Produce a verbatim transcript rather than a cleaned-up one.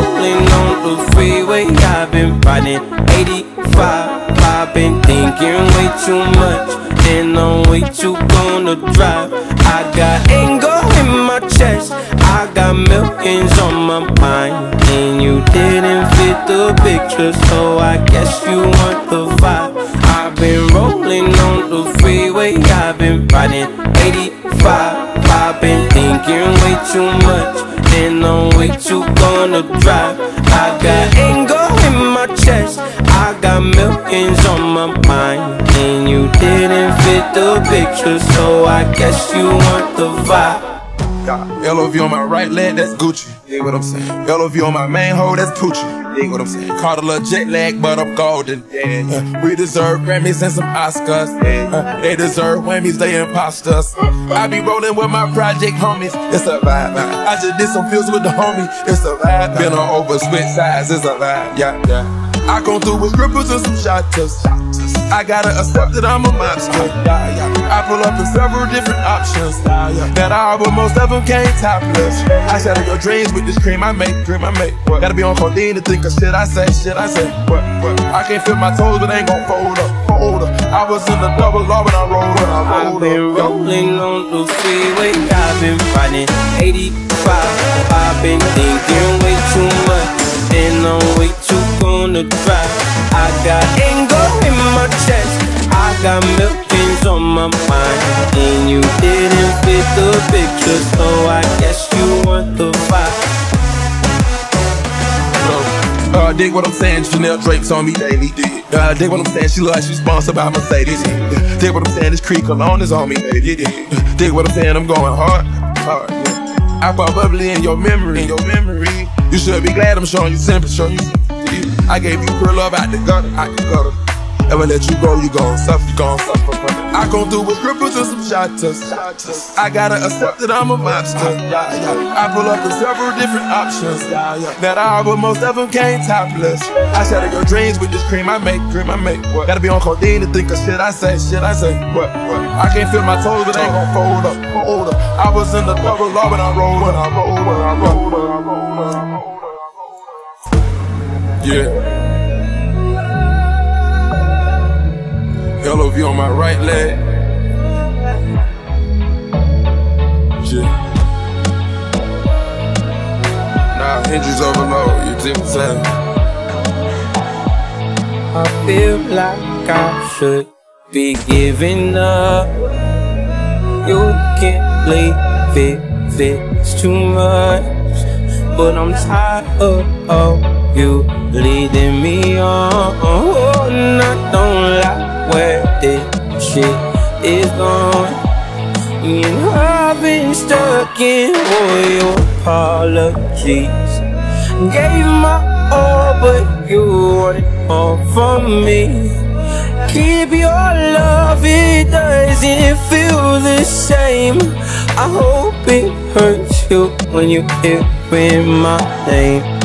rolling on the freeway, I've been riding eighty-five. I've been thinking way too much, and I'm way too gonna drive. I got anger in my chest, I got millions on my mind, and you didn't fit the picture, so I guess you want the vibe. I've been rolling on the freeway, I've been riding eighty-five. I've been thinking way too much, and I'm way too gonna drive. I got anger in my chest, I got millions on my mind, and you didn't fit the picture, so I guess you want the vibe. L O V on my right leg, that's Gucci. Dig what I'm saying? L O V on my main hoe, that's Poochie. Dig what I'm saying? Caught a little jet lag, but I'm golden. Yeah. Uh, we deserve Grammys and some Oscars. Uh, they deserve whammies, they imposters. I be rolling with my project homies. It's a vibe. I just did some feels with the homie. It's a vibe. Been on over switch sides. It's a vibe. Yeah, yeah. I come through with grippers and some shotters. I gotta accept that I'm a monster. I pull up in several different options. That I but most of them came topless. I shatter your dreams with this cream I make, dream I make. Gotta be on codeine to think of shit I say, shit I say. What, what? I can't feel my toes, but ain't gon' fold up, fold up. I was in the double law when I rolled when I rolled I've been up. rolling on the freeway, I've been riding eighty-five. I've been thinking way too much, and I'm way too gonna drive. I got anger in my chest, I got millions on my mind, and you didn't fit the picture, so I guess you want the vibe. Uh, dig what I'm saying, Chanel drapes on me daily. Uh, dig what I'm saying, she look like she's sponsored by Mercedes. Dig what I'm saying, this Creek cologne is on me. Dig what I'm saying, I'm going hard, hard. Yeah. I pop bubbly in your memory, in your memory. You should be glad I'm showing you sympathy. Showing you sympathy. I gave you real love out the gutter, out the gutter. Ever let you go, you gon' suffer, you gon' suffer from it. I come through with grippers and some shotters. I gotta accept that I'm a monster. I pull up with several different options. That I but most of them came topless. I shatter your dreams with this cream I make, dream I make. What? Gotta be on codeine to think of shit I say, shit I say. What? What? I can't feel my toes, but ain't gon' fold up, fold up. I was in the double law when I rolled, when I rolled, when I rolled, when I rolled, when I rolled. Yeah. L O V on my right leg. Yeah. Now hinges overload, you see what I'm saying? I feel like I should be giving up. You can't leave it, it's too much. But I'm tired of you leading me on. Oh, and I don't like where this shit is going, and I've been stuck in all your apologies. Gave my all, but you wanted all from me. Keep your love, it doesn't feel the same. I hope it hurts you when you hear my name.